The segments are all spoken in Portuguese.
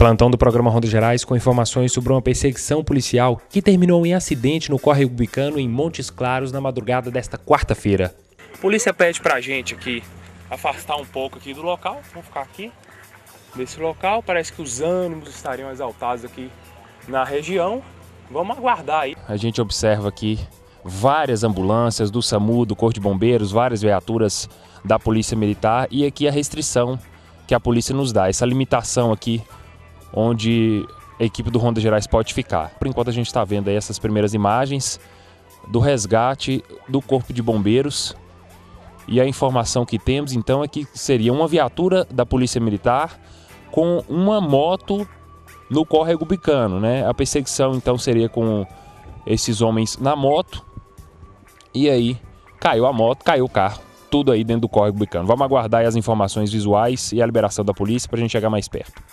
Plantão do programa Rondas Gerais com informações sobre uma perseguição policial que terminou em acidente no córrego Bicano em Montes Claros na madrugada desta quarta-feira. A polícia pede pra gente aqui afastar um pouco aqui do local. Vamos ficar aqui nesse local. Parece que os ânimos estariam exaltados aqui na região. Vamos aguardar aí. A gente observa aqui várias ambulâncias do SAMU, do Corpo de Bombeiros, várias viaturas da Polícia Militar e aqui a restrição que a polícia nos dá, essa limitação aqui onde a equipe do Rondas Gerais pode ficar. Por enquanto a gente está vendo aí essas primeiras imagens do resgate do Corpo de Bombeiros e a informação que temos então é que seria uma viatura da Polícia Militar com uma moto no córrego Bicano, né? A perseguição então seria com esses homens na moto e aí caiu a moto, caiu o carro, tudo aí dentro do córrego Bicano. Vamos aguardar aí as informações visuais e a liberação da polícia para a gente chegar mais perto.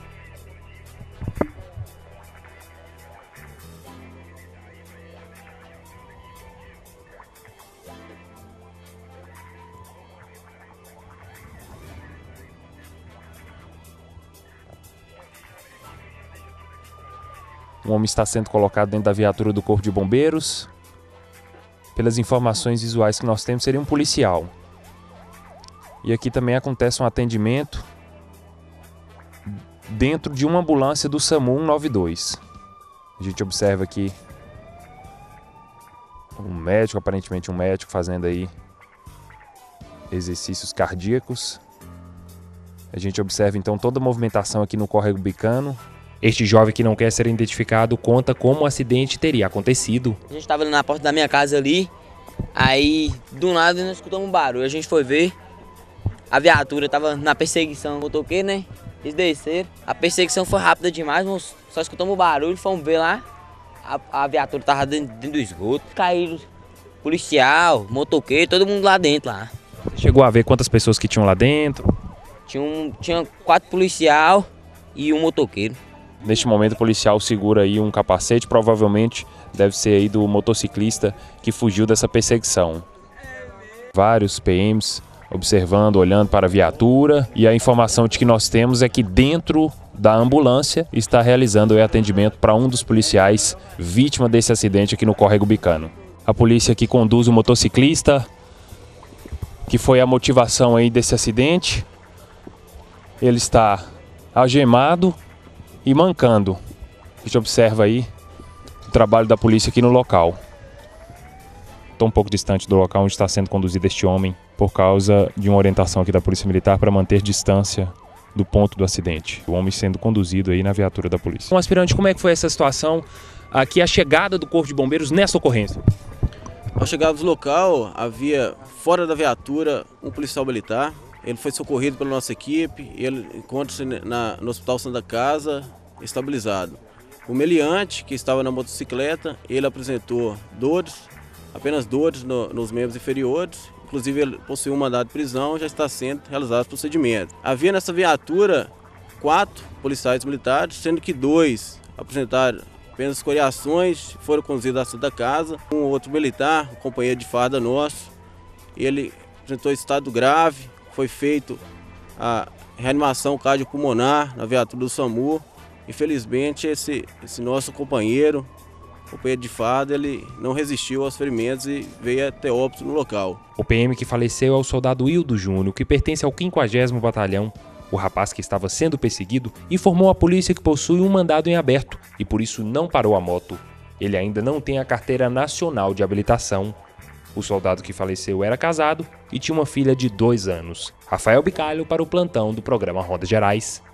Um homem está sendo colocado dentro da viatura do Corpo de Bombeiros. Pelas informações visuais que nós temos, seria um policial. E aqui também acontece um atendimento dentro de uma ambulância do SAMU 192. A gente observa aqui um médico, aparentemente um médico, fazendo aí exercícios cardíacos. A gente observa então toda a movimentação aqui no córrego Bicano. Este jovem que não quer ser identificado conta como o acidente teria acontecido. A gente estava na porta da minha casa ali, aí do nada nós escutamos um barulho. A gente foi ver, a viatura estava na perseguição, motoqueiro, né? Eles desceram, a perseguição foi rápida demais, nós só escutamos o barulho, fomos ver lá, a viatura estava dentro do esgoto. Caíram policial, motoqueiro, todo mundo lá dentro lá. Você chegou a ver quantas pessoas que tinham lá dentro? Tinha 4 policial e um motoqueiro. Neste momento o policial segura aí um capacete, provavelmente deve ser aí do motociclista que fugiu dessa perseguição. Vários PMs observando, olhando para a viatura e a informação de que nós temos é que dentro da ambulância está realizando o atendimento para um dos policiais vítima desse acidente aqui no córrego Bicano. A polícia que conduz o motociclista, que foi a motivação aí desse acidente, ele está algemado e mancando. A gente observa aí o trabalho da polícia aqui no local. Estou um pouco distante do local onde está sendo conduzido este homem por causa de uma orientação aqui da Polícia Militar para manter distância do ponto do acidente. O homem sendo conduzido aí na viatura da polícia. Aspirante, como é que foi essa situação aqui, a chegada do Corpo de Bombeiros nessa ocorrência? Ao chegarmos no local, havia fora da viatura um policial militar. Ele foi socorrido pela nossa equipe, ele encontra-se no Hospital Santa Casa, estabilizado. O meliante, que estava na motocicleta, ele apresentou dores, apenas dores nos membros inferiores, inclusive ele possuiu um mandado de prisão e já está sendo realizado o procedimento. Havia nessa viatura 4 policiais militares, sendo que 2 apresentaram apenas escoriações, foram conduzidos à Santa Casa. Um outro militar, um companheiro de farda nosso, ele apresentou estado grave. Foi feita a reanimação cardiopulmonar na viatura do SAMU. Infelizmente, esse nosso companheiro de farda, ele não resistiu aos ferimentos e veio até óbito no local. O PM que faleceu é o soldado Hildo Júnior, que pertence ao 50º Batalhão. O rapaz que estava sendo perseguido informou à polícia que possui um mandado em aberto e por isso não parou a moto. Ele ainda não tem a carteira nacional de habilitação. O soldado que faleceu era casado e tinha uma filha de 2 anos. Rafael Bicalho para o plantão do programa Rondas Gerais.